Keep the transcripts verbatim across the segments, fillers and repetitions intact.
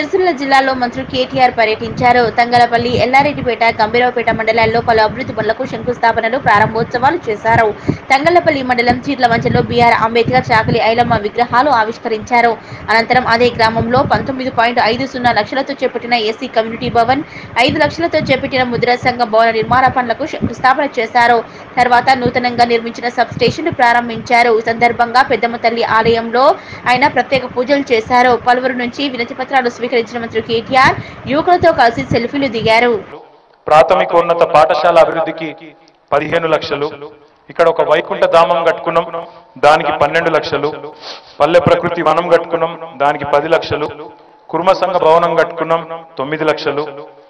సిరిసిల్ల జిల్లాలో మంత్రి కేటీఆర్ పర్యటించారు. తంగలపల్లి, ఎల్లారెడ్డిపేట, గంభీరావుపేట మండలాల్లో పలు అభివృద్ధి పనులకు శంకుస్థాపనలు, ప్రారంభోత్సవాలు చేశారు. తంగలపల్లి మండలం చీట్లవంచలో బీఆర్ అంబేద్కర్, చాకలి ఐలమ్మ విగ్రహాలు ఆవిష్కరించారు. అనంతరం అదే గ్రామంలో పంతొమ్మిది పాయింట్ ఐదు సున్నా లక్షలతో చేపట్టిన ఎస్సీ కమ్యూనిటీ భవన్, ఐదు లక్షలతో చేపట్టిన ముద్రా సంఘ భవన నిర్మాణ పనులకు శంకుస్థాపన చేశారు. తర్వాత నూతనంగా నిర్మించిన సబ్ స్టేషన్ ప్రారంభించారు. ఈ సందర్భంగా పెద్దమ్మ తల్లి ఆలయంలో ఆయన ప్రత్యేక పూజలు చేశారు. పలువురు నుంచి వినతి పత్రాలు స్వీకరించిన మంత్రి కేటీఆర్ యువకులతో కలిసి సెల్ఫీలు దిగారు. ప్రాథమికోన్నత పాఠశాల అభివృద్ధికి పదిహేను లక్షలు, ఇక్కడ ఒక వైకుంఠ ధామం కట్టుకున్నాం, దానికి పన్నెండు లక్షలు, పల్లె ప్రకృతి వనం కట్టుకున్నాం, దానికి పది లక్షలు, కుర్మ సంఘ భవనం కట్టుకున్నాం, తొమ్మిది లక్షలు.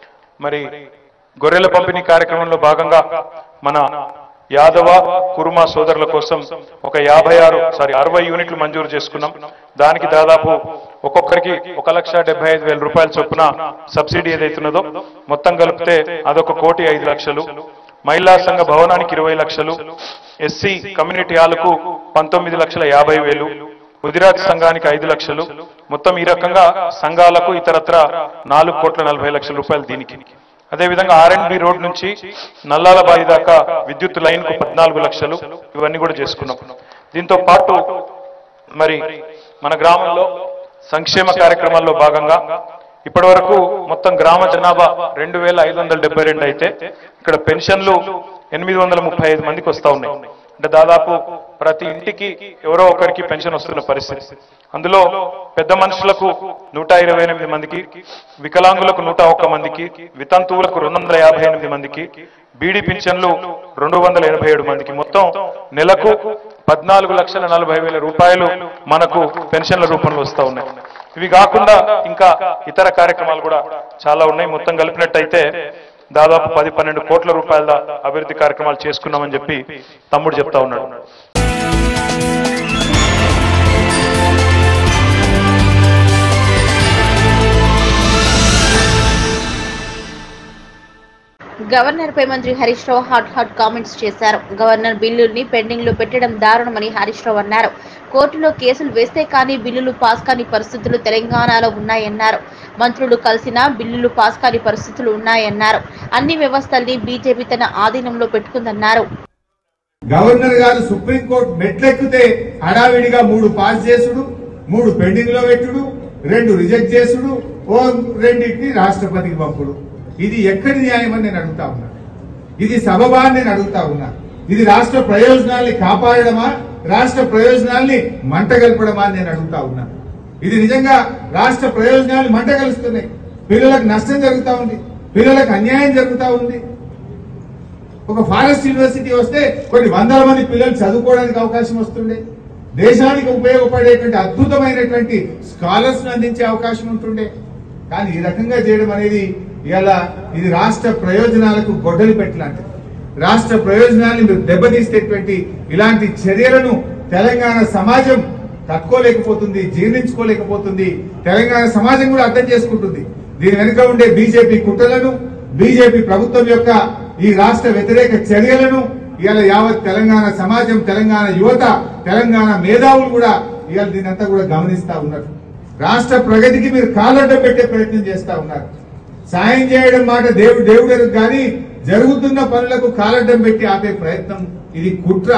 మరి గొర్రెల పంపిణీ కార్యక్రమంలో భాగంగా మన యాదవ కుర్మ సోదరుల కోసం ఒక యాభై ఆరు సారీ అరవై యూనిట్లు మంజూరు చేసుకున్నాం. దానికి దాదాపు ఒక్కొక్కరికి ఒక లక్ష డెబ్బై ఐదు వేల రూపాయల చొప్పున సబ్సిడీ ఏదైతున్నదో మొత్తం కలిపితే అదొక కోటి ఐదు లక్షలు. మహిళా సంఘ భవనానికి ఇరవై లక్షలు, ఎస్సీ కమ్యూనిటీ హాల్కు పంతొమ్మిది లక్షల యాభై వేలు, గుజరాత్ సంఘానికి ఐదు లక్షలు. మొత్తం ఈ రకంగా సంఘాలకు ఇతరత్ర నాలుగు కోట్ల నలభై లక్షల రూపాయలు దీనికి. అదేవిధంగా ఆర్ అండ్ బి రోడ్ నుంచి నల్లాల బాయి దాకా విద్యుత్ లైన్ కు పద్నాలుగు లక్షలు, ఇవన్నీ కూడా చేసుకున్నాం. దీంతో పాటు మరి మన గ్రామంలో సంక్షేమ కార్యక్రమాల్లో భాగంగా ఇప్పటి వరకు మొత్తం గ్రామ జనాభా రెండు వేల ఐదు వందల డెబ్బై రెండు అయితే ఇక్కడ పెన్షన్లు ఎనిమిది వందల ముప్పై ఐదు మందికి వస్తా ఉన్నాయి. అంటే దాదాపు ప్రతి ఇంటికి ఎవరో ఒకరికి పెన్షన్ వస్తున్న పరిస్థితి. అందులో పెద్ద మనుషులకు నూట ఇరవై ఎనిమిది మందికి, వికలాంగులకు నూట ఒక్క మందికి, వితంతువులకు రెండు వందల యాభై ఎనిమిది మందికి, బీడీ పింఛన్లు రెండు వందల ఎనభై ఏడు మందికి, మొత్తం నెలకు పద్నాలుగు లక్షల నలభై వేల రూపాయలు మనకు పెన్షన్ల రూపంలో వస్తూ ఉన్నాయి. ఇవి కాకుండా ఇంకా ఇతర కార్యక్రమాలు కూడా చాలా ఉన్నాయి. మొత్తం కలిపినట్టయితే దాదాపు పది పన్నెండు కోట్ల రూపాయల అభివృద్ధి కార్యక్రమాలు చేసుకున్నామని చెప్పి తమ్ముడు చెప్తా ఉన్నాడు. గవర్నర్ పై మంత్రి Harish Rao hot hot comments చేశారు. గవర్నర్ బిల్లుల్ని పెండింగ్ లో పెట్టడం దారుణమని హరీష్ రావు అన్నారు. కోర్టులో కేసులు వేస్తే కానీ బిల్లులు పాస్ కాని పరిస్థితులు తెలంగాణలో ఉన్నాయన్నారు. మంత్రులు కలిసినా బిల్లులు పాస్ కాని పరిస్థితులు ఉన్నాయన్నారు. అన్ని వ్యవస్థల్ని బీజేపీ తన ఆధీనంలో పెట్టుకుందన్నారు. గవర్నర్ గారు సుప్రీంకోర్టు మెట్లెక్కితే హడావిడిగా మూడు పాస్ చేసుడు, మూడు పెండింగ్ లో పెట్టుడు, రెండు రిజెక్ట్ చేసుడు, ఓ రెండింటిని రాష్ట్రపతికి పంపుడు. ఇది ఎక్కడి న్యాయం అని నేను అడుగుతా ఉన్నా. ఇది సబబా అని నేను అడుగుతా ఉన్నా. ఇది రాష్ట్ర ప్రయోజనాల్ని కాపాడడమా, రాష్ట్ర ప్రయోజనాల్ని మంటగల్పడమా అని నేను అడుగుతా ఉన్నా. ఇది నిజంగా రాష్ట్ర ప్రయోజనాలు మంటగలుస్తున్నాయి. పిల్లలకు నష్టం జరుగుతూ ఉంది, పిల్లలకు అన్యాయం జరుగుతూ ఉంది. ఒక ఫారెస్ట్ యూనివర్సిటీ వస్తే కొన్ని వందల మంది పిల్లలు చదువుకోవడానికి అవకాశం వస్తుండే, దేశానికి ఉపయోగపడేటువంటి అద్భుతమైనటువంటి స్కాలర్స్ అందించే అవకాశం ఉంటుండే. కానీ ఈ రకంగా చేయడం అనేది ఇలా ఇది రాష్ట్ర ప్రయోజనాలకు గొడ్డలి పెట్టలాంటిది. రాష్ట్ర ప్రయోజనాన్ని మీరు దెబ్బతీసేటువంటి ఇలాంటి చర్యలను తెలంగాణ సమాజం తట్టుకోలేకపోతుంది, జీర్ణించుకోలేకపోతుంది. తెలంగాణ సమాజం కూడా అర్థం చేసుకుంటుంది. దీని వెనుక ఉండే బీజేపీ కుట్రలను, బీజేపీ ప్రభుత్వం యొక్క ఈ రాష్ట్ర వ్యతిరేక చర్యలను ఇవాళ యావత్ తెలంగాణ సమాజం, తెలంగాణ యువత, తెలంగాణ మేధావులు కూడా ఇవాళ దీనంతా కూడా గమనిస్తా ఉన్నారు. రాష్ట్ర ప్రగతికి మీరు కాలడ్డ పెట్టే ప్రయత్నం చేస్తా ఉన్నారు. సాయం చేయడం మాట దేవుడు దేవుడు కానీ జరుగుతున్న పనులకు కాలడ్డం పెట్టి ఆపే ప్రయత్నం ఇది కుట్ర.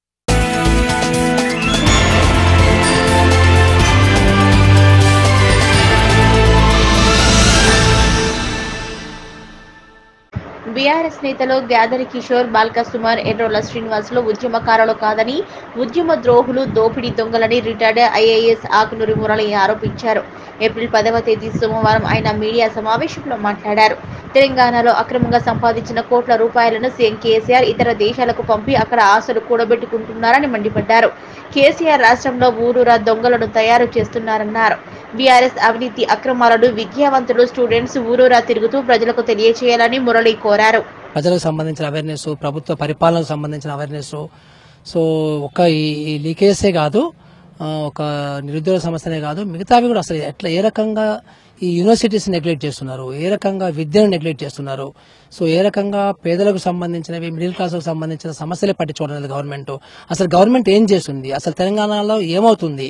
బీఆర్ఎస్ నేతలు గ్యాదరి కిషోర్, బాల్క సుమార్, ఎర్రోల శ్రీనివాసులు ఉద్యమకారులు కాదని ఉద్యమ ద్రోహులు, దోపిడీ దొంగలని రిటైర్డ్ ఐఏఎస్ ఆకునూరి మురళి ఆరోపించారు. ఏప్రిల్ పదవ తేదీ సోమవారం ఆయన మీడియా సమావేశంలో మాట్లాడారు. తెలంగాణలో అక్రమంగా సంపాదించిన కోట్ల రూపాయలను సీఎం కేసీఆర్ ఇతర దేశాలకు పంపి అక్కడ ఆశలు కూడబెట్టుకుంటున్నారని మండిపడ్డారు. కేసీఆర్ రాష్ట్రంలో ఊరూరా దొంగలను తయారు చేస్తున్నారన్నారు. బీఆర్ఎస్ అవినీతి అక్రమాలను విద్యావంతులు, స్టూడెంట్స్ ఊరూరా తిరుగుతూ ప్రజలకు తెలియచేయాలని మురళి కోరారు. ప్రజలకు సంబంధించిన అవేర్నెస్, ప్రభుత్వ పరిపాలనకు సంబంధించిన అవేర్నెస్, సో ఒక ఈ లీకేజే కాదు, ఒక నిరుద్యోగ సమస్యనే కాదు, మిగతావి కూడా అసలు ఎట్లా ఏ రకంగా ఈ యూనివర్సిటీస్ నెగ్లెక్ట్ చేస్తున్నారు, ఏ రకంగా విద్యను నెగ్లెక్ట్ చేస్తున్నారు, సో ఏ రకంగా పేదలకు సంబంధించినవి, మిడిల్ క్లాస్కు సంబంధించిన సమస్యలే పట్టించుకోవడం లేదు గవర్నమెంట్. అసలు గవర్నమెంట్ ఏం చేస్తుంది, అసలు తెలంగాణలో ఏమవుతుంది,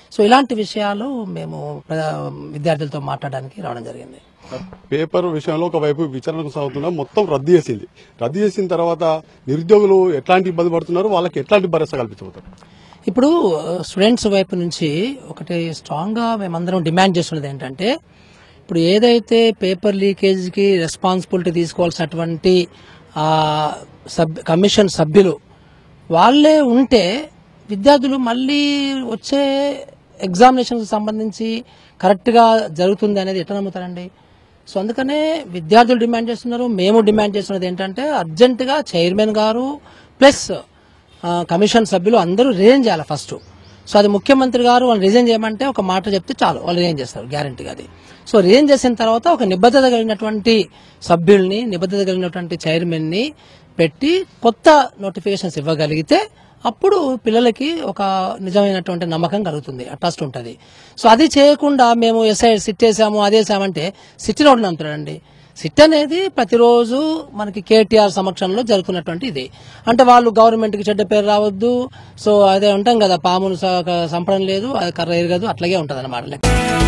సో ఇలాంటి విషయాలు మేము విద్యార్థులతో మాట్లాడడానికి రావడం జరిగింది. పేపర్ విషయంలో ఒకవైపు విచారణ సాగుతున్నా మొత్తం రద్దు చేసింది. రద్దు చేసిన తర్వాత నిరుద్యోగులు ఎట్లాంటి ఇబ్బంది పడుతున్నారు, వాళ్ళకి ఎట్లాంటి భరోసా కల్పించబోతారు? ఇప్పుడు స్టూడెంట్స్ వైపు నుంచి ఒకటి స్ట్రాంగ్ గా మేమందరం డిమాండ్ చేస్తున్నది ఏంటంటే, ఇప్పుడు ఏదైతే పేపర్ లీకేజ్కి రెస్పాన్సిబిలిటీ తీసుకోవాల్సినటువంటి సబ్ కమిషన్ సభ్యులు వాళ్ళే ఉంటే విద్యార్థులు మళ్ళీ వచ్చే ఎగ్జామినేషన్కి సంబంధించి కరెక్ట్గా జరుగుతుంది అనేది ఎట్లా నమ్ముతారండి? సో అందుకనే విద్యార్థులు డిమాండ్ చేస్తున్నారు, మేము డిమాండ్ చేస్తున్నది ఏంటంటే అర్జెంటుగా చైర్మన్ గారు ప్లస్ కమిషన్ సభ్యులు అందరూ రిజైన్ చేయాలి ఫస్ట్. సో అది ముఖ్యమంత్రి గారు వాళ్ళు రిజైన్ చేయమంటే ఒక మాట చెప్తే చాలు, వాళ్ళు రిజైన్ చేస్తారు గ్యారంటీగా అది. సో రిజైన్ చేసిన తర్వాత ఒక నిబద్ధత కలిగినటువంటి సభ్యుల్ని, నిబద్ధత కలిగినటువంటి చైర్మన్ ని పెట్టి కొత్త నోటిఫికేషన్స్ ఇవ్వగలిగితే అప్పుడు పిల్లలకి ఒక నిజమైనటువంటి నమ్మకం కలుగుతుంది, ట్రస్ట్ ఉంటుంది. సో అది చేయకుండా మేము ఎస్ఐ సిట్ వేసాము అదేసామంటే సిట్లో నమ్ముతాడండి. సిట్ అనేది ప్రతిరోజు మనకి కేటీఆర్ సమక్షంలో జరుగుతున్నటువంటి ఇది. అంటే వాళ్ళు గవర్నమెంట్ కి చెడ్డ పేరు రావద్దు, సో అదే ఉంటాం కదా, పామును సంపడం లేదు అది కర్ర ఎరగదు, అట్లాగే ఉంటది అన్నమాట.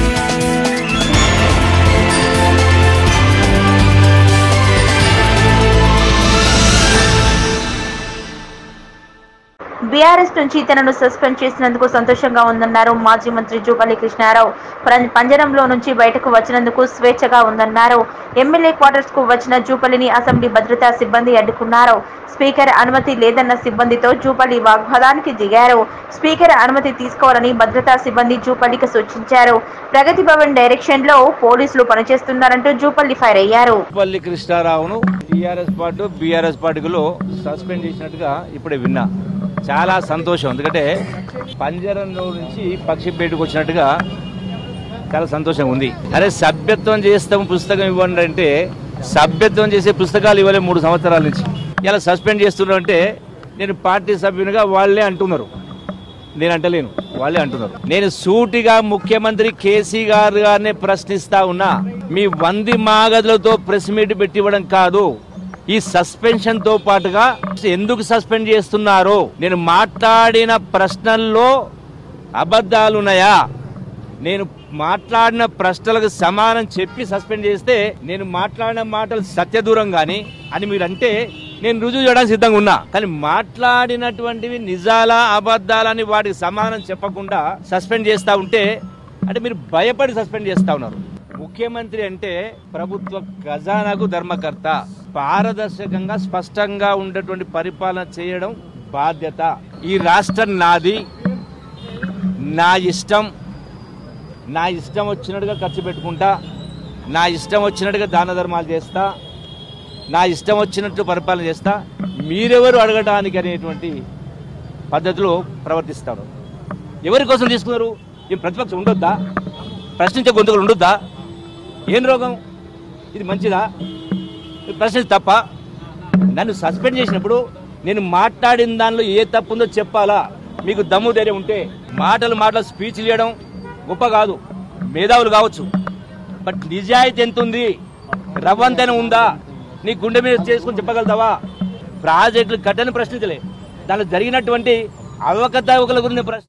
బీఆర్ఎస్ నుంచి తనను సస్పెండ్ చేసినందుకు సంతోషంగా ఉందన్నారు మాజీ మంత్రి జూపల్లి కృష్ణారావు. పంజరంలో నుంచి బయటకు వచ్చినందుకు స్వేచ్ఛగా ఉందన్నారు. ఎమ్మెల్యే క్వార్టర్స్ కు వచ్చిన జూపల్లిని అసెంబ్లీ భద్రతా సిబ్బంది అడ్డుకున్నారు. స్పీకర్ అనుమతి లేదన్న సిబ్బందితో జూపల్లి వాగ్వాదానికి దిగారు. స్పీకర్ అనుమతి తీసుకోవాలని భద్రతా సిబ్బంది జూపల్లికి సూచించారు. ప్రగతి భవన్ డైరెక్షన్ లో పోలీసులు పనిచేస్తున్నారంటూ జూపల్లి ఫైర్ అయ్యారు. జూపల్లి కృష్ణారావును టీఆర్ఎస్ పార్టీ బీఆర్ఎస్ పార్టీలో సస్పెండ్ చేసినట్టుగా ఇప్పుడే విన్నా. చాలా సంతోషం, ఎందుకంటే పంజరంలో నుంచి పక్షి బయటకు వచ్చినట్టుగా చాలా సంతోషంగా ఉంది. అరే సభ్యత్వం చేస్తాం పుస్తకం ఇవ్వండి అంటే సభ్యత్వం చేసే పుస్తకాలు ఇవ్వలే మూడు సంవత్సరాల నుంచి. ఇలా సస్పెండ్ చేస్తున్నారు అంటే నేను పార్టీ సభ్యునిగా వాళ్ళే అంటున్నారు, నేను అంటలేను, వాళ్ళే అంటున్నారు. నేను సూటిగా ముఖ్యమంత్రి కేసీ గారు గారిని ప్రశ్నిస్తా ఉన్నా, మీ వంది మాగదులతో ప్రెస్ మీట్ పెట్టివ్వడం కాదు, ఈ సస్పెన్షన్ తో పాటుగా ఎందుకు సస్పెండ్ చేస్తున్నారో, నేను మాట్లాడిన ప్రశ్నల్లో అబద్ధాలున్నాయా, నేను మాట్లాడిన ప్రశ్నలకు సమానం చెప్పి సస్పెండ్ చేస్తే నేను మాట్లాడిన మాటలు సత్యదూరం గాని అని మీరంటే నేను రుజువు చేయడానికి సిద్ధంగా ఉన్నా. కానీ మాట్లాడినటువంటివి నిజాలా అబద్ధాలని వాటికి సమానం చెప్పకుండా సస్పెండ్ చేస్తా ఉంటే అంటే మీరు భయపడి సస్పెండ్ చేస్తా ఉన్నారు. ముఖ్యమంత్రి అంటే ప్రభుత్వ ఖజానాకు ధర్మకర్త, పారదర్శకంగా స్పష్టంగా ఉండేటువంటి పరిపాలన చేయడం బాధ్యత. ఈ రాష్ట్రం నాది, నా ఇష్టం, నా ఇష్టం వచ్చినట్టుగా ఖర్చు పెట్టుకుంటా, నా ఇష్టం వచ్చినట్టుగా దాన ధర్మాలు చేస్తా, నా ఇష్టం వచ్చినట్టు పరిపాలన చేస్తా, మీరెవరు అడగడానికి అనేటువంటి పద్ధతిలో ప్రవర్తిస్తారు. ఎవరి కోసం తీసుకున్నారు? ఏం ప్రతిపక్షం ఉండొద్దా? ప్రశ్నించే గొంతుకులు ఉండొద్దా? ఏం రోగం? ఇది మంచిదా? ప్రశ్న తప్ప? నన్ను సస్పెండ్ చేసినప్పుడు నేను మాట్లాడిన దానిలో ఏ తప్పు ఉందో చెప్పాలా? మీకు దమ్ము ధైర్యం ఉంటే మాటలు మాటలు స్పీచ్లు చేయడం గొప్ప కాదు, మేధావులు కావచ్చు, బట్ నిజాయితీ ఎంత ఉంది, రవ్వంతైనా ఉందా? నీ గుండె మీద చేసుకుని చెప్పగలుగుతావా? ప్రాజెక్టులు కట్టని ప్రశ్నించలే, దానిలో జరిగినటువంటి అవకతవకల గురించి ప్రశ్న.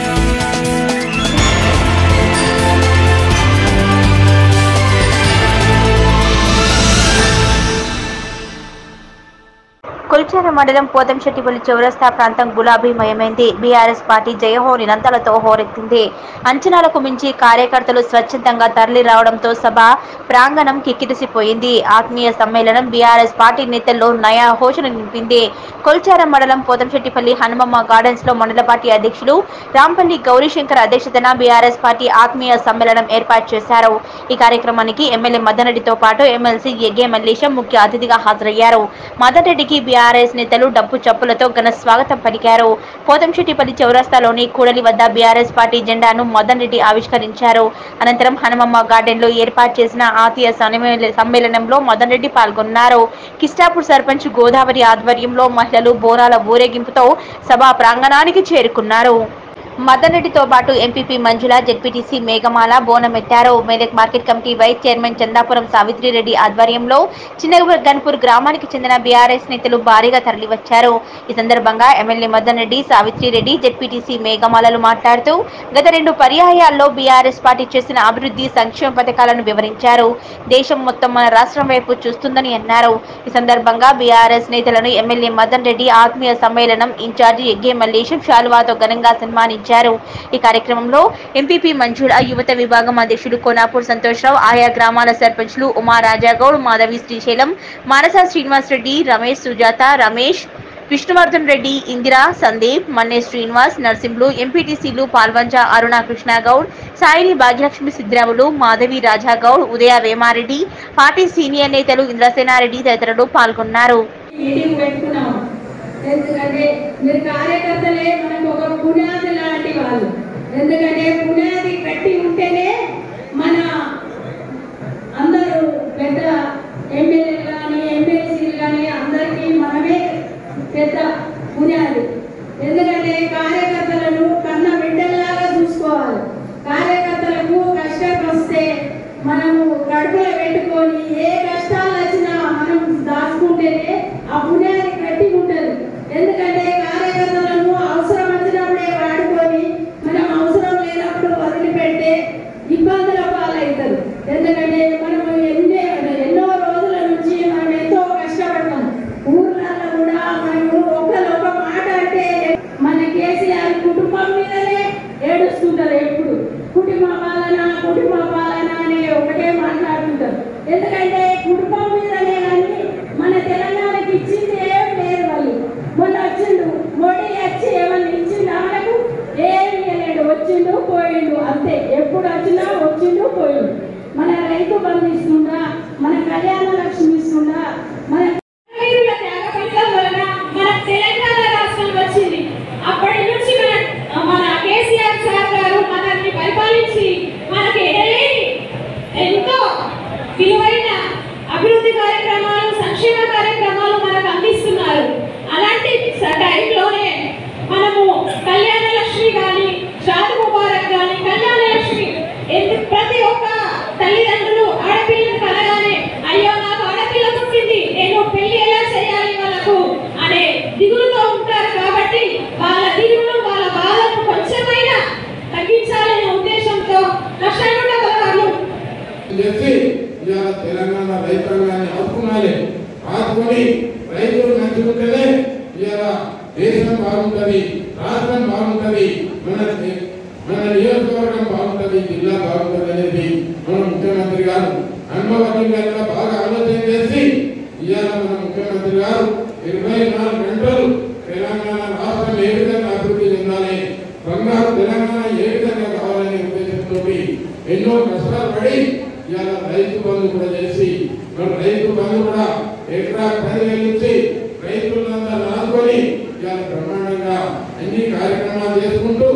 కొల్చార మండలం పోతంశెట్టిపల్లి చౌరస్తా ప్రాంతం గులాబీమయమైంది. బీఆర్ఎస్ పార్టీ జయహో నినంతలతో హోరెత్తింది. అంచనాలకు మించి కార్యకర్తలు స్వచ్ఛందంగా తరలి రావడంతో సభ ప్రాంగణం కిక్కిరిసిపోయింది. ఆత్మీయ సమ్మేళనం బీఆర్ఎస్ పార్టీ నేతల్లో నయా హోషను నింపింది. కొల్చార మండలం పోతంశెట్టిపల్లి హనుమమ్మ గార్డెన్స్ లో మండల పార్టీ అధ్యక్షులు రాంపల్లి గౌరీశంకర్ అధ్యక్షతన బీఆర్ఎస్ పార్టీ ఆత్మీయ సమ్మేళనం ఏర్పాటు చేశారు. ఈ కార్యక్రమానికి ఎమ్మెల్యే మదన్ రెడ్డితో పాటు ఎమ్మెల్సీ ఎగ్గే మల్లేశం ముఖ్య అతిథిగా హాజరయ్యారు. మదన్ రెడ్డికి బీఆర్ఎస్ నేతలు డప్పు చప్పులతో ఘన స్వాగతం పలికారు. పోతంశెట్టిపల్లి చౌరస్తాలోని కూడలి వద్ద బీఆర్ఎస్ పార్టీ జెండాను మదన్ రెడ్డి ఆవిష్కరించారు. అనంతరం హనుమమ్మ గార్డెన్ లో ఏర్పాటు చేసిన ఆత్మీయ సమ్మేళనంలో మదన్ రెడ్డి పాల్గొన్నారు. కిస్టాపూర్ సర్పంచ్ గోదావరి ఆధ్వర్యంలో మహిళలు బోనాల ఊరేగింపుతో సభా ప్రాంగణానికి చేరుకున్నారు. మదన్ రెడ్డితో పాటు ఎంపీపీ మంజుల, జెడ్పీటీసీ మేఘమాల బోనమెత్తారు. Medak market committee vice chairman Chandapuram Savitri Reddy ఆధ్వర్యంలో చిన్నగన్పూర్ గ్రామానికి చెందిన బీఆర్ఎస్ నేతలు భారీగా తరలివచ్చారు. ఈ సందర్భంగా ఎమ్మెల్యే మదన్ రెడ్డి, సావిత్రి రెడ్డి, జెడ్పీటీసీ మేఘమాలలు మాట్లాడుతూ గత రెండు పర్యాయాల్లో బీఆర్ఎస్ పార్టీ చేసిన అభివృద్ధి సంక్షేమ పథకాలను వివరించారు. దేశం మొత్తం మన రాష్ట్రం వైపు చూస్తుందని అన్నారు. ఈ సందర్భంగా బీఆర్ఎస్ నేతలను ఎమ్మెల్యే మదన్ రెడ్డి ఆత్మీయ సమ్మేళనం ఇన్ఛార్జి ఎగ్గే మల్లేశం శాలువాతో ఘనంగా సన్మానించారు. ఈ కార్యక్రమంలో ఎంపీపీ మంజుల, యువత విభాగం అధ్యక్షుడు కోనాపూర్ సంతోష్రావు, ఆయా గ్రామాల సర్పంచ్లు ఉమా రాజాగౌడ్, మాధవి శ్రీశైలం, మానస శ్రీనివాస్ రెడ్డి, రమేష్, సుజాత, రమేష్, విష్ణువర్ధన్ రెడ్డి, ఇందిరా, సందీప్, మన్నే శ్రీనివాస్, నర్సింహులు, ఎంపీటీసీలు పాల్వంచ అరుణ కృష్ణగౌడ్, సాయిని భాగ్యలక్ష్మి సిద్ధిరాములు, మాధవి రాజాగౌడ్, ఉదయ వేమారెడ్డి, పార్టీ సీనియర్ నేతలు ఇంద్రసేనారెడ్డి తదితరులు పాల్గొన్నారు. ఎందుకంటే మీరు కార్యకర్తలే మనకు ఒక పునాది లాంటి వాళ్ళు. ఎందుకంటే పునాది కట్టి ఉంటేనే మన అందరూ పెద్ద ఎమ్మెల్యేలు కానీ ఎమ్మెల్సీలు కానీ అందరికీ మనమే పెద్ద పునాది. ఎందుకంటే కార్యకర్తలను కన్న బిడ్డల్లాగా చూసుకోవాలి. కార్యకర్తలకు కష్టం వస్తే మనము కడుపులో పెట్టుకొని ఏ కష్టాలు వచ్చినా మనం దాచుకుంటేనే ఆ పునాది కట్టి ఉంటుంది. ఎందుకంటే కార్యకర్తలను అవసరం వచ్చినప్పుడే వాడుకొని మనం అవసరం లేనప్పుడు వదిలిపెడితే ఇబ్బందుల పాలవుతారు. ఎందుకంటే మనము ఎన్నో ఎన్నో రోజుల నుంచి మనం ఎంతో కష్టపడతాం. ఊర్లలో కూడా మనము ఒకరు ఒక మాట అంటే మన కేసీఆర్ కుటుంబం మీదనే ఏడుస్తుంటారు. ఎప్పుడు కుటుంబ పాలన కుటుంబ పాలన అని ఒకటే మాట్లాడుతుంటారు. ఎందుకంటే కుటుంబం మీదనే కానీ మన తెలంగాణకి ఇచ్చింది ఏం లేదు. వాళ్ళు మొన్న వచ్చిండు మోడీ వచ్చి ఏమన్నా ఇచ్చిండు, మనకు ఏమి లేడు, వచ్చిండు పోయిండు అంతే. ఎప్పుడు వచ్చినా వచ్చిండు పోయిండు. మన రైతు బంధు ఇస్తుండా, మన కళ్యాణ లక్ష్మి ఇస్తుండా, మన మన తెలంగాణ రాష్ట్రం వచ్చింది. అప్పటి నుంచి మన మన కేసీఆర్ సార్ గారు మనల్ని పరిపాలించి మనకి ఎడలేని ఎంతో విలువైన అభివృద్ధి కార్యక్రమాలు, సంక్షేమ కార్యక్రమాలు మనకు అందిస్తున్నారు. అలాంటి టైంలోనే మనము కళ్యాణ లక్ష్మి కానీ, షాది ముబారక్ కానీ, కళ్యాణ లక్ష్మి ప్రతి ఒక్క తల్లిదండ్రులు ఆడపిల్లని కలగానే అయ్యో నాకు ఆడపిల్ల పుట్టింది, నేను పెళ్లి ఎలా చేయాలి వాళ్ళకు అనే దిగులుతో ఉంటారు. కాబట్టి వాళ్ళ దిగులు వాళ్ళ బాధను కొంచెమైనా తగ్గించాలనే ఉద్దేశంతో లక్షల పదహారు తెలంగాణ రైతాంగాన్ని ఆదుకోవాలి. ఆదుకొని రైతులు మంచుకుంటేనే ఇలా దేశం బాగుంటుంది, రాష్ట్రం బాగుంటుంది, మన మన నియోజకవర్గం బాగుంటుంది, జిల్లా బాగుంటుంది అనేది మన ముఖ్యమంత్రి గారు అనుభవజ్ఞంగా బాగా ఆలోచన చేసి ఇవాళ మన ముఖ్యమంత్రి గారు ఇరవై నాలుగు గంటలు తెలంగాణ రాష్ట్రం ఏ విధంగా అభివృద్ధి చెందాలి, బంగారు తెలంగాణ ఏ విధంగా కావాలనే ఉద్దేశంతో ఎన్నో కష్టాలు పడి ఇవాళ రైతు బంధు కూడా చేసి మన రైతు బంధు కూడా ఎకరా పది వేలు ఇచ్చి రైతులంతా నాదుకొని ఇవాళ బ్రహ్మాండంగా అన్ని కార్యక్రమాలు చేసుకుంటూ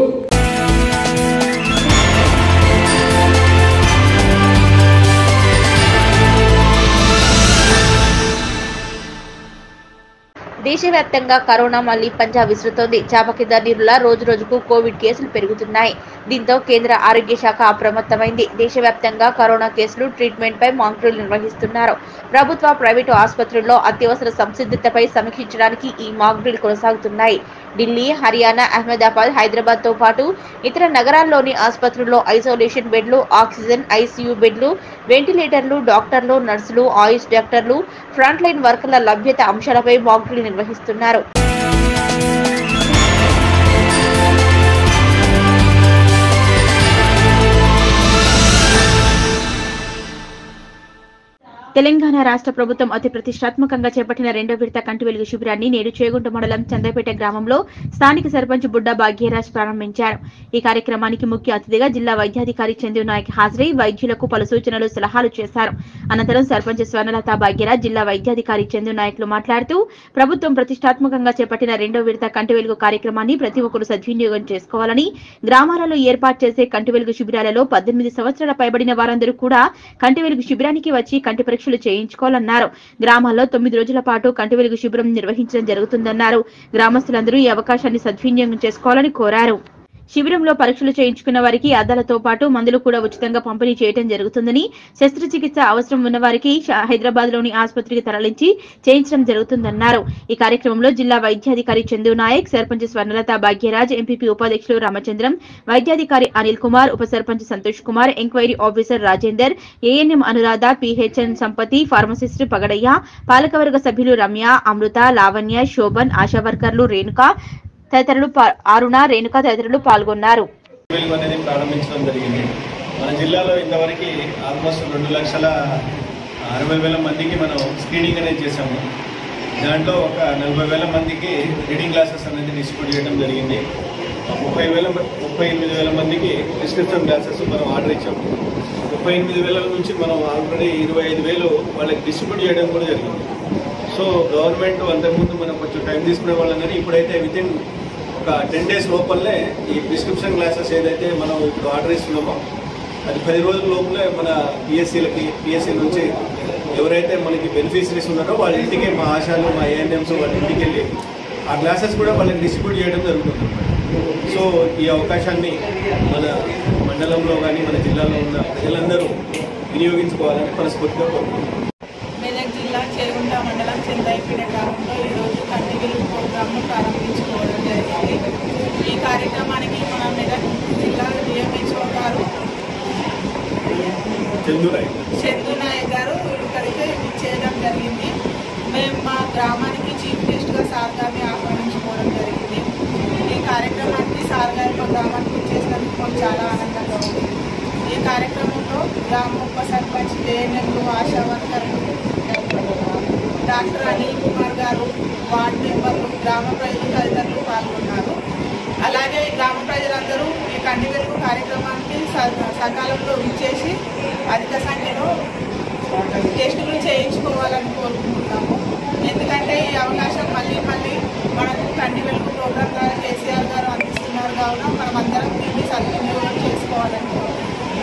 దేశవ్యాప్తంగా కరోనా మళ్లీ పంజా విసురుతోంది. చాప కింద నీరులా రోజు రోజుకు కోవిడ్ కేసులు పెరుగుతున్నాయి. దీంతో కేంద్ర ఆరోగ్య శాఖ అప్రమత్తమైంది. దేశవ్యాప్తంగా కరోనా కేసులు, ట్రీట్మెంట్ పై మాక్ డ్రిల్ నిర్వహిస్తున్నారు. ప్రభుత్వ, ప్రైవేటు ఆసుపత్రుల్లో అత్యవసర సంసిద్ధతపై సమీక్షించడానికి ఈ మాక్ డ్రిల్ కొనసాగుతున్నాయి. ఢిల్లీ, హర్యానా, అహ్మదాబాద్, హైదరాబాద్ తో పాటు ఇతర నగరాల్లోని ఆసుపత్రుల్లో ఐసోలేషన్ బెడ్లు, ఆక్సిజన్, ఐసీయూ బెడ్లు, వెంటిలేటర్లు, డాక్టర్లు, నర్సులు, ఆయుష్ డాక్టర్లు, ఫ్రంట్ లైన్ వర్కర్ల లభ్యత అంశాలపై మాక్ డ్రిల్ నిర్వహిస్తున్నారు. తెలంగాణ రాష్ట్ర ప్రభుత్వం అతి ప్రతిష్టాత్మకంగా చేపట్టిన రెండో విడత కంటి వెలుగు శిబిరాన్ని నేడు చేగుంట మండలం చంద్రపేట గ్రామంలో స్థానిక సర్పంచ్ బుడ్డ భాగ్యరాజ్ ప్రారంభించారు. ఈ కార్యక్రమానికి ముఖ్య అతిథిగా జిల్లా వైద్యాధికారి చందు నాయక్ హాజరై వైద్యులకు పలు సూచనలు, సలహాలు చేశారు. అనంతరం సర్పంచ్ స్వర్ణలత భాగ్యరాజ్, జిల్లా వైద్యాధికారి చందు నాయక్లు మాట్లాడుతూ ప్రభుత్వం ప్రతిష్టాత్మకంగా చేపట్టిన రెండో విడత కంటి వెలుగు కార్యక్రమాన్ని ప్రతి ఒక్కరూ సద్వినియోగం చేసుకోవాలని, గ్రామాలలో ఏర్పాటు చేసే కంటి వెలుగు శిబిరాలలో పద్దెనిమిది సంవత్సరాల పైబడిన వారందరూ కూడా కంటి వెలుగు శిబిరానికి వచ్చి కంటి పరీక్షలు చేయించుకోవాలన్నారు. గ్రామాల్లో తొమ్మిది రోజుల పాటు కంటి వెలుగు శిబిరం నిర్వహించడం జరుగుతుందన్నారు. గ్రామస్తులందరూ ఈ అవకాశాన్ని సద్వినియోగం చేసుకోవాలని కోరారు. శిబిరంలో పరీక్షలు చేయించుకున్న వారికి అద్దాలతో పాటు మందులు కూడా ఉచితంగా పంపిణీ చేయడం జరుగుతుందని, శస్త్రచికిత్స అవసరం ఉన్న వారికి హైదరాబాద్ లోని ఆసుపత్రికి తరలించి చేయించడం జరుగుతుందన్నారు. ఈ కార్యక్రమంలో జిల్లా వైద్యాధికారి చందు నాయక్, సర్పంచ్ స్వర్ణలత భాగ్యరాజ్, ఎంపీపీ ఉపాధ్యక్షులు రామచంద్రం, వైద్యాధికారి అనిల్ కుమార్, ఉప sarpanch Santosh Kumar, enquiry officer Rajender, ANM Anuradha, PHN Sampathi, pharmacist Pagadaiah, పాలకవర్గ సభ్యులు రమ్య, అమృత, లావణ్య, శోభన్, ఆశా వర్కర్లు రేణుక తదితరులు అరుణ రేణుక తదితరులు పాల్గొన్నారు. ప్రారంభించడం జరిగింది. మన జిల్లాలో ఇంతవరకు ఆల్మోస్ట్ రెండు లక్షల అరవై వేల మందికి మనం స్క్రీనింగ్ అనేది చేసాము. దాంట్లో ఒక నలభై వేల మందికి రీడింగ్ గ్లాసెస్ అనేది డిస్ట్రిబ్యూట్ చేయడం జరిగింది. ముప్పై వేల ముప్పై ఎనిమిది వేల మందికి ప్రిస్క్రిప్షన్ గ్లాసెస్ మనం ఆర్డర్ ఇచ్చాము. ముప్పై ఎనిమిది వేల నుంచి మనం ఆల్రెడీ ఇరవై ఐదు వేలు వాళ్ళకి డిస్ట్రిబ్యూట్ చేయడం కూడా జరిగింది. సో గవర్నమెంట్ అంతకుముందు మనం కొంచెం టైం తీసుకునే వాళ్ళని ఇప్పుడైతే వితిన్ ఒక టెన్ డేస్ లోపలనే ఈ ప్రిస్క్రిప్షన్ గ్లాసెస్ ఏదైతే మనం ఇప్పుడు ఆర్డర్ ఇస్తున్నామో అది పది రోజుల లోపలే మన పిఎస్సీలకి పిఎస్సీ నుంచి ఎవరైతే మనకి బెనిఫిషరీస్ ఉన్నారో వాళ్ళ ఇంటికి మా ఆశాలు మా ఏఎన్ఎంస్ వాళ్ళ ఇంటికి వెళ్ళి ఆ గ్లాసెస్ కూడా వాళ్ళకి డిస్ట్రిబ్యూట్ చేయడం జరుగుతుంది. సో ఈ అవకాశాన్ని మన మండలంలో కానీ మన జిల్లాలో ఉన్న ప్రజలందరూ వినియోగించుకోవాలని మనస్ఫూర్తిగా కోరుకుంటున్నాం. మెదక్ జిల్లా చేగుంట మండలం చెందాయిపేట గ్రామంలో ఈరోజు కంటి వెలుగు ప్రోగ్రాంను ప్రారంభించుకోవడం జరిగింది. ఈ కార్యక్రమానికి మన మెదక్ జిల్లా డిఎంహెచ్ఓ గారు చందు నాయక్ గారు ఇక్కడికి ఇచ్చేయడం జరిగింది. మేము మా గ్రామానికి చీఫ్ గెస్ట్గా సార్ గారిని ఆహ్వానించుకోవడం జరిగింది. ఈ కార్యక్రమానికి సార్ గారి మా గ్రామానికి ఇచ్చేసినందుకు మాకు చాలా ఆనందంగా ఉంది. ఈ కార్యక్రమంలో గ్రామ ఉప సర్పంచ్, ఏఎన్ఎంలు, ఆశా వర్కర్లు, డాక్టర్ అనిల్ కుమార్ గారు, వార్డు మెంబర్లు, గ్రామ ప్రజలు తదితరులు పాల్గొన్నారు. అలాగే గ్రామ ప్రజలందరూ ఈ కంటి వెలుగు కార్యక్రమానికి సకాలంలో విచ్చేసి అధిక సంఖ్యలో టెస్టులు చేయించుకోవాలని కోరుకుంటున్నాము. ఎందుకంటే ఈ అవకాశం మళ్ళీ మళ్ళీ మనకు కంటి వెలుగు ప్రోగ్రాం ద్వారా కేసీఆర్ గారు అందిస్తున్నారు కావున మనం అందరం దీన్ని సద్వినియోగం చేసుకోవాలని కోరుకుంటున్నాము.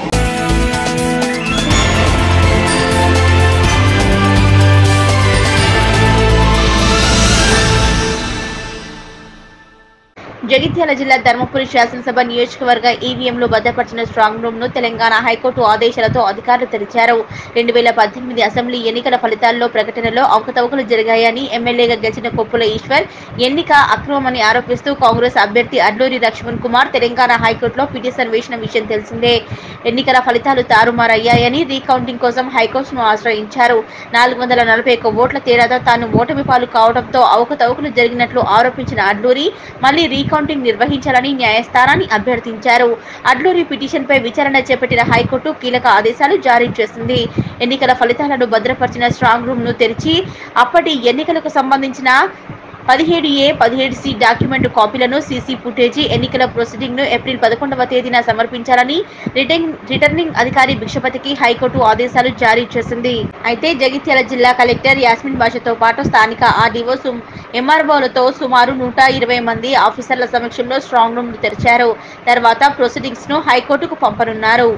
జగిత్యాల జిల్లా ధర్మపురి శాసనసభ నియోజకవర్గ ఈవీఎంలో భద్రపరిచిన స్ట్రాంగ్ రూమ్ ను తెలంగాణ హైకోర్టు ఆదేశాలతో అధికారులు తెరిచారు. రెండు వేల పద్దెనిమిది అసెంబ్లీ ఎన్నికల ఫలితాల్లో ప్రకటనలో అవకతవకలు జరిగాయని ఎమ్మెల్యేగా గెలిచిన కొప్పుల ఈశ్వర్ ఎన్నిక అక్రమమని ఆరోపిస్తూ కాంగ్రెస్ అభ్యర్థి అడ్లూరి లక్ష్మణ్ కుమార్ తెలంగాణ హైకోర్టులో పిటిషన్ వేసిన విషయం తెలిసిందే. ఎన్నికల ఫలితాలు తారుమారయ్యాయని రీకౌంటింగ్ కోసం హైకోర్టును ఆశ్రయించారు. నాలుగు వందల నలభై ఒక్క ఓట్ల తేడాతో తాను ఓటమి పాలు కావడంతో అవకతవకలు జరిగినట్లు ఆరోపించిన అడ్లూరి మళ్లీ రీకౌంటింగ్ నిర్వహించాలని న్యాయస్థానాన్ని అభ్యర్థించారు. అడ్లూరి పిటిషన్ పై విచారణ చేపట్టిన హైకోర్టు కీలక ఆదేశాలు జారీ చేసింది. ఎన్నికల ఫలితాలను భద్రపరిచిన స్ట్రాంగ్ రూమ్ ను తెరిచి అప్పటి ఎన్నికలకు సంబంధించిన పదిహేడు ఏ పదిహేడు సి డాక్యుమెంట్ కాపీలను, సీసీ ఫుటేజీ, ఎన్నికల ప్రొసీడింగ్ ను ఏప్రిల్ పదకొండవ తేదీన సమర్పించాలని రిటర్నింగ్ అధికారి భిక్షపతికి హైకోర్టు ఆదేశాలు జారీ చేసింది. అయితే జగిత్యాల జిల్లా కలెక్టర్ యాస్మిన్ బాషాతో పాటు స్థానిక ఆర్డీఓ ఎంఆర్ఓలతో సుమారు నూట ఇరవై మంది ఆఫీసర్ల సమక్షంలో స్ట్రాంగ్ రూమ్ ను తెరిచారు. తర్వాత ప్రొసీడింగ్స్ ను హైకోర్టుకు పంపనున్నారు.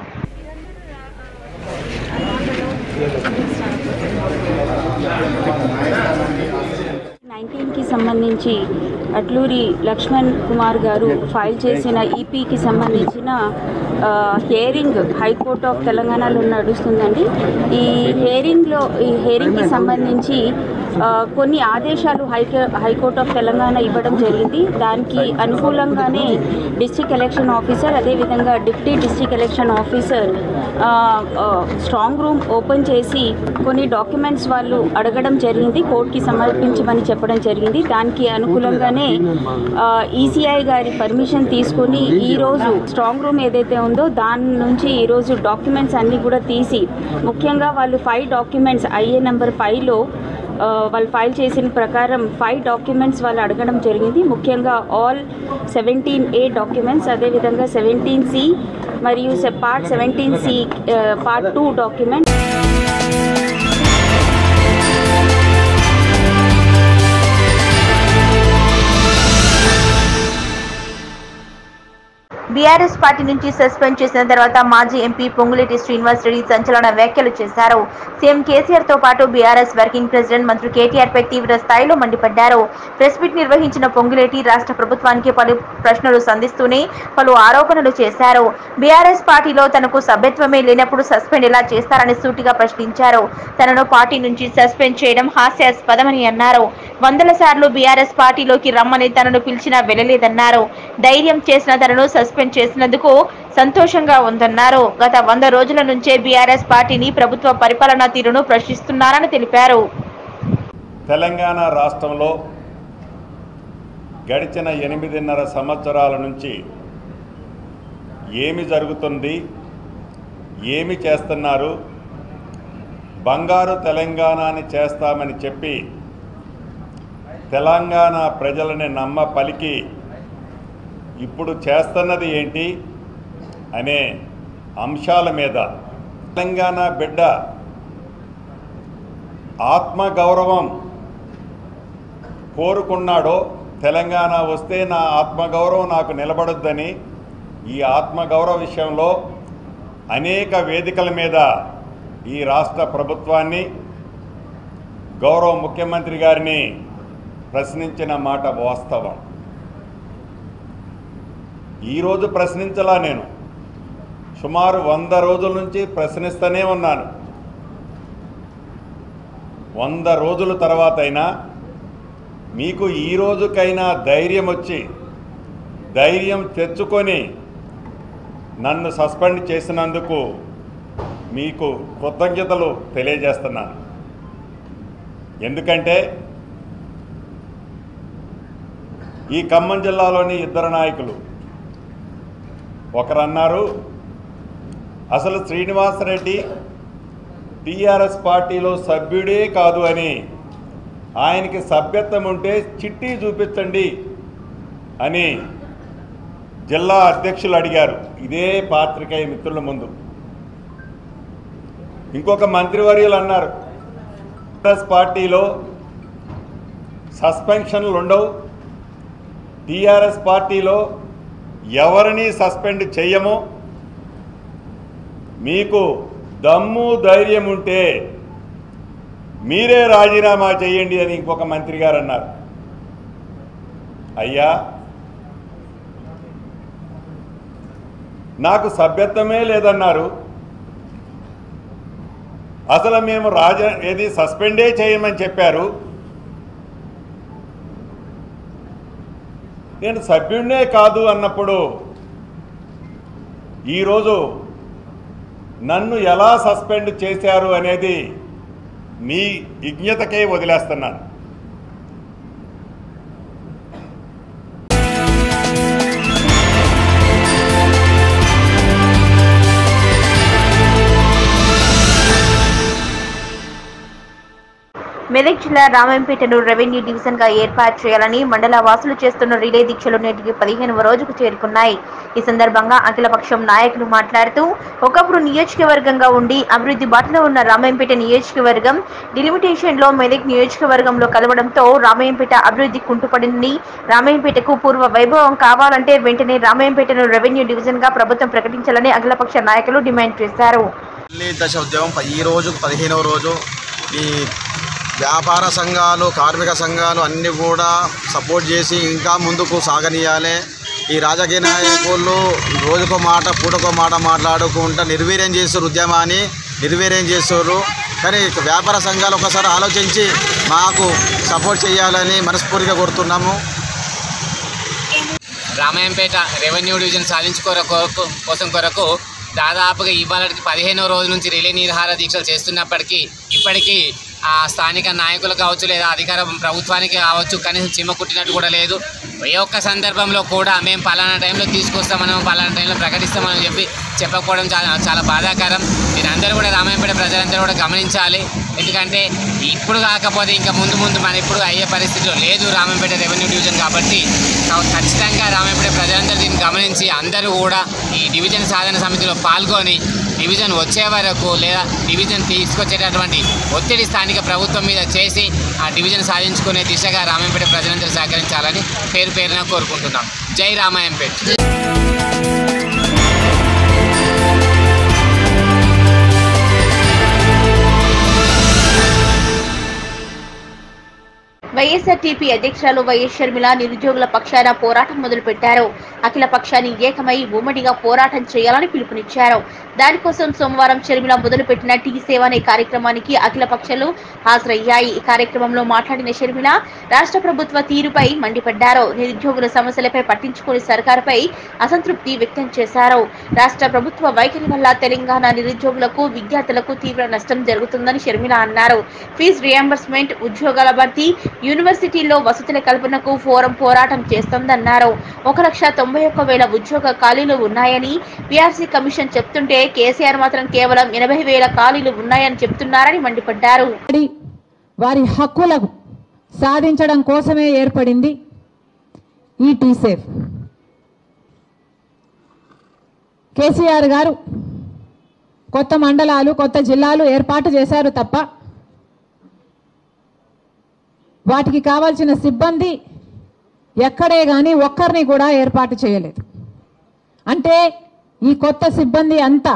నైన్టీన్కి సంబంధించి అడ్లూరి లక్ష్మణ్ కుమార్ గారు ఫైల్ చేసిన ఈపీకి సంబంధించిన హియరింగ్ హైకోర్ట్ ఆఫ్ తెలంగాణలో నడుస్తుందండి. ఈ హియరింగ్లో ఈ హియరింగ్కి సంబంధించి కొన్ని ఆదేశాలు హైకో హైకోర్ట్ ఆఫ్ తెలంగాణ ఇవ్వడం జరిగింది. దానికి అనుకూలంగానే డిస్ట్రిక్ట్ ఎలక్షన్ ఆఫీసర్ అదేవిధంగా deputy district election officer strong room open చేసి కొన్ని డాక్యుమెంట్స్ వాళ్ళు అడగడం జరిగింది, కోర్టుకి సమర్పించమని చెప్పడం జరిగింది. దానికి అనుకూలంగానే ఈసీఐ గారి పర్మిషన్ తీసుకొని ఈరోజు స్ట్రాంగ్ రూమ్ ఏదైతే ఉందో దాని నుంచి ఈరోజు డాక్యుమెంట్స్ అన్నీ కూడా తీసి, ముఖ్యంగా వాళ్ళు ఫైవ్ డాక్యుమెంట్స్ ఐఏ నెంబర్ ఫైవ్లో వాళ్ళు ఫైల్ చేసిన ప్రకారం ఫైవ్ డాక్యుమెంట్స్ వాళ్ళు అడగడం జరిగింది. ముఖ్యంగా ఆల్ సెవెంటీన్ ఏ డాక్యుమెంట్స్, అదేవిధంగా సెవెంటీన్ సి మరియు part seventeen C part two documents. BRS party నుంచి సస్పెండ్ చేసిన తర్వాత మాజీ ఎంపీ పొంగులేటి శ్రీనివాస్ రెడ్డి సంచలన వ్యాఖ్యలు చేశారు. సీఎం కేసీఆర్ తో పాటు బీఆర్ఎస్ వర్కింగ్ ప్రెసిడెంట్ మంత్రి కేటీఆర్ పై తీవ్ర స్థాయిలో మండిపడ్డారు. ప్రెస్ మీట్ నిర్వహించిన పొంగులేటి రాష్ట్ర ప్రభుత్వానికి పలు ప్రశ్నలు సంధిస్తూనే పలు ఆరోపణలు చేశారు. బీఆర్ఎస్ పార్టీలో తనకు సభ్యత్వమే లేనప్పుడు సస్పెండ్ ఎలా చేస్తారని సూటిగా ప్రశ్నించారు. తనను పార్టీ నుంచి సస్పెండ్ చేయడం హాస్యాస్పదమని అన్నారు. వందల సార్లు బీఆర్ఎస్ పార్టీలోకి రమ్మని తనను పిలిచినా వెళ్లలేదన్నారు. ధైర్యం చేసిన తనను సస్పెండ్ చేసినందుకు సంతోషంగా ఉందన్నారు. గత వంద రోజుల నుంచే బీఆర్ఎస్ పార్టీని ప్రభుత్వ పరిపాలనా తీరును ప్రశ్నిస్తున్నారని తెలిపారు. తెలంగాణ రాష్ట్రంలో గడిచిన ఎనిమిదిన్నర సంవత్సరాల నుంచి ఏమి జరుగుతుంది, ఏమి చేస్తున్నారు, బంగారు తెలంగాణని చేస్తామని చెప్పి తెలంగాణ ప్రజలని నమ్మ పలికి ఇప్పుడు చేస్తున్నది ఏంటి అనే అంశాల మీద తెలంగాణ బిడ్డ ఆత్మగౌరవం కోరుకున్నాడో, తెలంగాణ వస్తే నా ఆత్మగౌరవం నాకు నిలబడొద్దని ఈ ఆత్మగౌరవ విషయంలో అనేక వేదికల మీద ఈ రాష్ట్ర ప్రభుత్వాన్ని, గౌరవ ముఖ్యమంత్రి గారిని ప్రశ్నించిన మాట వాస్తవం. ఈరోజు ప్రశ్నించలా, నేను సుమారు వంద రోజుల నుంచి ప్రశ్నిస్తూనే ఉన్నాను. వంద రోజుల తర్వాత అయినా మీకు ఈ రోజుకైనా ధైర్యం వచ్చి ధైర్యం తెచ్చుకొని నన్ను సస్పెండ్ చేసినందుకు మీకు కృతజ్ఞతలు తెలియజేస్తున్నాను. ఎందుకంటే ఈ ఖమ్మం జిల్లాలోని ఇద్దరు నాయకులు ఒకరన్నారు, అసలు శ్రీనివాసరెడ్డి టీఆర్ఎస్ పార్టీలో సభ్యుడే కాదు అని, ఆయనకి సభ్యత్వం ఉంటే చిట్టి చూపించండి అని జిల్లా అధ్యక్షులు అడిగారు ఇదే పాత్రికేయ మిత్రుల ముందు. ఇంకొక మంత్రివర్యులు అన్నారు, టీఆర్ఎస్ పార్టీలో సస్పెన్షన్లు ఉండవు, టీఆర్ఎస్ పార్టీలో ఎవరిని సస్పెండ్ చేయము, మీకు దమ్ము ధైర్యం ఉంటే మీరే రాజీనామా చేయండి అని ఇంకొక మంత్రి గారు అన్నారు. అయ్యా, నాకు సభ్యత్వమే లేదన్నారు, అసలు మేము రాజ ఏది సస్పెండే చేయమని చెప్పారు, నేను సభ్యుడినే కాదు అన్నప్పుడు ఈరోజు నన్ను ఎలా సస్పెండ్ చేశారు అనేది మీ విజ్ఞతకే వదిలేస్తున్నాను. మెదక్ జిల్లా రామాయంపేటను రెవెన్యూ డివిజన్ గా ఏర్పాటు చేయాలని మండల వాసులు చేస్తున్న రిలే దీక్షలు నేటికి పదిహేనవ రోజుకు చేరుకున్నాయి. ఈ సందర్భంగా అఖిలపక్షం నాయకులు మాట్లాడుతూ, ఒకప్పుడు నియోజకవర్గంగా ఉండి అభివృద్ధి బాటలో ఉన్న రామాయంపేట నియోజకవర్గం డిలిమిటేషన్ లో మెదక్ నియోజకవర్గంలో కలవడంతో రామాయంపేట అభివృద్ధి కుంటుపడిందని, రామాయంపేటకు పూర్వ వైభవం కావాలంటే వెంటనే రామాయంపేటను రెవెన్యూ డివిజన్ గా ప్రభుత్వం ప్రకటించాలని అఖిలపక్ష నాయకులు డిమాండ్ చేశారు. దశ ఉద్యమం ఈ రోజు పదిహేనవ రోజు ఈ వ్యాపార సంఘాలు, కార్మిక సంఘాలు అన్నీ కూడా సపోర్ట్ చేసి ఇంకా ముందుకు సాగనీయాలి. ఈ రాజకీయ నాయకులు రోజుకో మాట పూటకో మాట మాట్లాడుకుంటూ నిర్వీర్యం చేస్తారు, ఉద్యమాన్ని నిర్వీర్యం చేస్తారు. కానీ వ్యాపార సంఘాలు ఒకసారి ఆలోచించి మాకు సపోర్ట్ చేయాలని మనస్ఫూర్తిగా కోరుతున్నాము. రామాయంపేట రెవెన్యూ డివిజన్ సాధించుకోర కోసం కొరకు దాదాపుగా ఇవాళకి పదిహేనవ రోజు నుంచి రిలే నిరాహార దీక్షలు చేస్తున్నప్పటికీ ఇప్పటికీ ఆ స్థానిక నాయకులు కావచ్చు లేదా అధికార ప్రభుత్వానికి కావచ్చు కనీసం చిమ్మ కుట్టినట్టు కూడా లేదు. ఏ ఒక్క సందర్భంలో కూడా మేము పలానా టైంలో తీసుకొస్తామని పలానా టైంలో ప్రకటిస్తామని చెప్పి చెప్పకపోవడం చాలా చాలా బాధాకరం. మీరందరూ కూడా రామాయంపేట ప్రజలందరూ కూడా గమనించాలి. ఎందుకంటే ఇప్పుడు కాకపోతే ఇంకా ముందు ముందు మన ఇప్పుడు అయ్యే పరిస్థితిలో లేదు రామాయంపేట రెవెన్యూ డివిజన్. కాబట్టి ఖచ్చితంగా రామాయంపేట ప్రజలందరూ దీన్ని గమనించి అందరూ కూడా ఈ డివిజన్ సాధన సమితిలో పాల్గొని డివిజన్ వచ్చే వరకు లేదా డివిజన్ తీసుకొచ్చేటటువంటి ఒత్తిడి స్థానిక ప్రభుత్వం మీద చేసి ఆ డివిజన్ సాధించుకునే దిశగా రామాయంపేట ప్రజలందరూ సహకరించాలని పేరు పేరున కోరుకుంటున్నాం. జై రామాయంపేట. వైఎస్ఆర్టీపీ అధ్యక్షురాలు వైఎస్ షర్మిల నిరుద్యోగుల పక్షాన పోరాటం మొదలుపెట్టారు. అఖిల పక్షాన్ని ఏకమై ఉమ్మడిగా పోరాటం చేయాలని పిలుపునిచ్చారు. దానికోసం సోమవారం షర్మిల మొదలుపెట్టిన టీ సేవ అనే కార్యక్రమానికి అఖిల పక్షాలు హాజరయ్యాయి. ఈ కార్యక్రమంలో మాట్లాడిన షర్మిల రాష్ట్ర ప్రభుత్వ తీరుపై మండిపడ్డారు. నిరుద్యోగుల సమస్యలపై పట్టించుకుని సర్కారుపై అసంతృప్తి వ్యక్తం చేశారు. రాష్ట్ర ప్రభుత్వ వైఖరి వల్ల తెలంగాణ నిరుద్యోగులకు విద్యార్థులకు తీవ్ర నష్టం జరుగుతుందని షర్మిల అన్నారు. ఫీజు రియంబర్స్మెంట్, ఉద్యోగాల భర్తీ, యూనివర్సిటీల్లో వసతుల కల్పనకు ఫోరం పోరాటం చేస్తోందన్నారు. ఒక లక్ష తొంభై ఒక్క వేల ఉద్యోగ ఖాళీలు ఉన్నాయని పీఆర్సీ కమిషన్ చెప్తుంటే కేసీఆర్ మాత్రం కేవలం ఎనభై వేల ఖాళీలు ఉన్నాయని చెప్తున్నారని మండిపడ్డారు. వారి హక్కులను సాధించడం కోసమే ఏర్పడింది ఈ టీసేఫ్. కేసీఆర్ గారు కొత్త మండలాలు, కొత్త జిల్లాలు ఏర్పాటు చేశారు తప్ప వాటికి కావాల్సిన సిబ్బంది ఎక్కడే కానీ ఒక్కరిని కూడా ఏర్పాటు చేయలేదు. అంటే ఈ కొత్త సిబ్బంది అంతా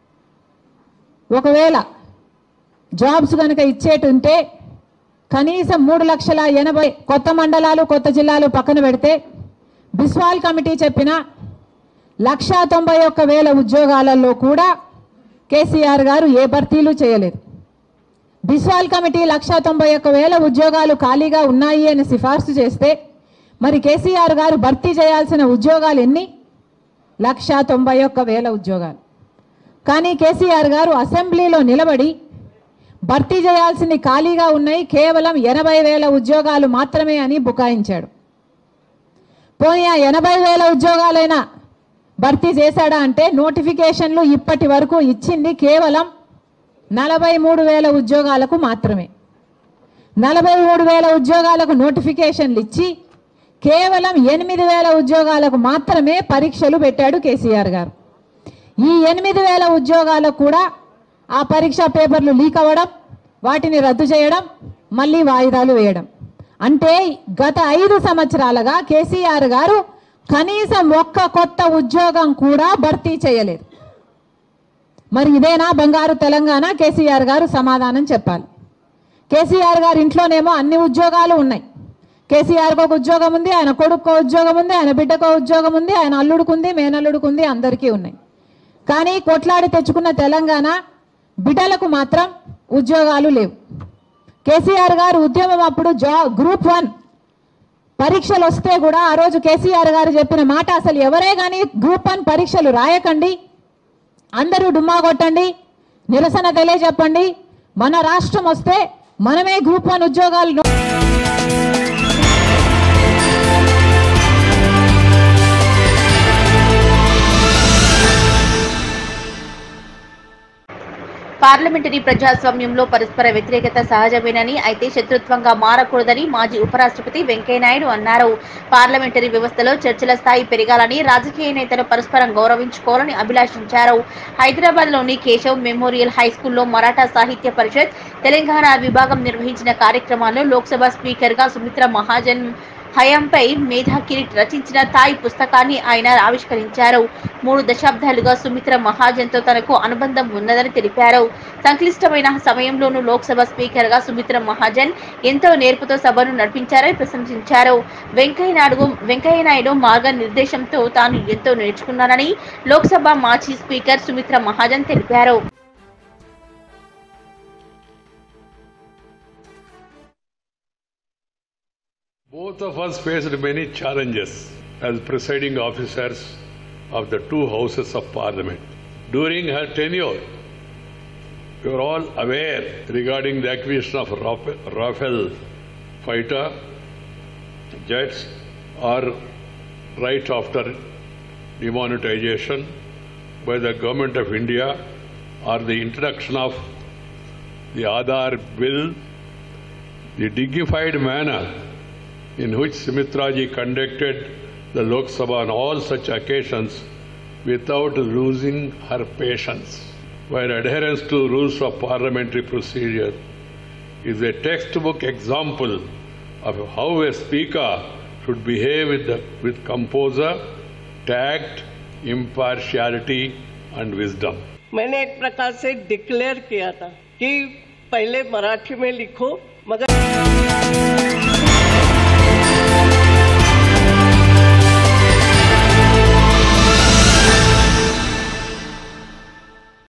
ఒకవేళ జాబ్స్ కనుక ఇచ్చేటుంటే కనీసం మూడు లక్షల ఎనభై కొత్త మండలాలు, కొత్త జిల్లాలు పక్కన పెడితే బిస్వాల్ కమిటీ చెప్పిన లక్షా తొంభై ఒక్క వేల ఉద్యోగాలలో కూడా కేసీఆర్ గారు ఏ భర్తీలు చేయలేదు. బిస్వాల్ కమిటీ లక్షా తొంభై ఒక్క వేల ఉద్యోగాలు ఖాళీగా ఉన్నాయి అని సిఫార్సు చేస్తే మరి కేసీఆర్ గారు భర్తీ చేయాల్సిన ఉద్యోగాలు ఎన్ని? లక్షా తొంభై ఒక్క వేల ఉద్యోగాలు. కానీ కేసీఆర్ గారు అసెంబ్లీలో నిలబడి భర్తీ చేయాల్సింది ఖాళీగా ఉన్నాయి కేవలం ఎనభై వేల ఉద్యోగాలు మాత్రమే అని బుకాయించాడు. పోనీ ఆ ఎనభై వేల ఉద్యోగాలైనా భర్తీ చేశాడా అంటే నోటిఫికేషన్లు ఇప్పటి వరకు ఇచ్చింది కేవలం నలభై మూడు వేల ఉద్యోగాలకు మాత్రమే. నలభై మూడు వేల ఉద్యోగాలకు నోటిఫికేషన్లు ఇచ్చి కేవలం ఎనిమిది వేల ఉద్యోగాలకు మాత్రమే పరీక్షలు పెట్టాడు కేసీఆర్ గారు. ఈ ఎనిమిది వేల ఉద్యోగాలకు కూడా ఆ పరీక్షా పేపర్లు లీక్ అవ్వడం, వాటిని రద్దు చేయడం, మళ్ళీ వాయిదాలు వేయడం. అంటే గత ఐదు సంవత్సరాలుగా కేసీఆర్ గారు కనీసం ఒక్క కొత్త ఉద్యోగం కూడా భర్తీ చేయలేదు. మరి ఇదేనా బంగారు తెలంగాణ? కేసీఆర్ గారు సమాధానం చెప్పాలి. కేసీఆర్ గారి ఇంట్లోనేమో అన్ని ఉద్యోగాలు ఉన్నాయి. కేసీఆర్కి ఒక ఉద్యోగం ఉంది, ఆయన కొడుకో ఉద్యోగం ఉంది, ఆయన బిడ్డకో ఉద్యోగం ఉంది, ఆయన అల్లుడుకుంది, మేనల్లుడుకుంది, అందరికీ ఉన్నాయి. కానీ కొట్లాడి తెచ్చుకున్న తెలంగాణ బిడ్డలకు మాత్రం ఉద్యోగాలు లేవు. కేసీఆర్ గారు ఉద్యమం అప్పుడు జా గ్రూప్ వన్ పరీక్షలు వస్తే కూడా ఆ రోజు కేసీఆర్ గారు చెప్పిన మాట, అసలు ఎవరే కానీ గ్రూప్ వన్ పరీక్షలు రాయకండి, అందరూ డుమ్మా కొట్టండి, నిరసన తెలియజెప్పండి, మన రాష్ట్రం వస్తే మనమే గ్రూప్ వన్ ఉద్యోగాలు. పార్లమెంటరీ ప్రజాస్వామ్యంలో పరస్పర వ్యతిరేకత సహజమేనని, అయితే శత్రుత్వంగా మారకూడదని మాజీ ఉపరాష్ట్రపతి వెంకయ్యనాయుడు అన్నారు. పార్లమెంటరీ వ్యవస్థలో చర్చల స్థాయి పెరగాలని, రాజకీయ నేతలు పరస్పరం గౌరవించుకోవాలని అభిలాషించారు. హైదరాబాద్ లోని కేశవ్ మెమోరియల్ హై స్కూల్లో మరాఠా సాహిత్య పరిషత్ తెలంగాణ విభాగం నిర్వహించిన కార్యక్రమాల్లో లోక్సభ స్పీకర్ గా సుమిత్రా మహాజన్ హయాంపై మేధా కిరీట్ రచించిన థాయ్ పుస్తకాన్ని ఆయన ఆవిష్కరించారు. మూడు దశాబ్దాలుగా సుమిత్ర మహాజన్తో తనకు అనుబంధం ఉన్నదని తెలిపారు. సంక్లిష్టమైన సమయంలోనూ లోక్సభ స్పీకర్ గా సుమిత్ర మహాజన్ ఎంతో నేర్పుతో సభను నడిపించారని ప్రశంసించారు. వెంకయ్యనాయుడు వెంకయ్యనాయుడు మార్గనిర్దేశంతో తాను ఎంతో నేర్చుకున్నానని లోక్సభ మాజీ స్పీకర్ సుమిత్ర మహాజన్ తెలిపారు. Both of us faced many challenges as presiding officers of the two houses of parliament. During her tenure, we were all aware regarding the acquisition of Rafale fighter jets or right after demonetization by the government of India or the introduction of the Aadhaar bill, the dignified manner in which Sumitraji conducted the Lok Sabha on all such occasions without losing her patience, while adherence to rules of parliamentary procedure is a textbook example of how a speaker should behave with, the, with composure, tact, impartiality and wisdom. मैंने एक प्रकार से declare किया था कि पहले मराठी में लिखो, मगर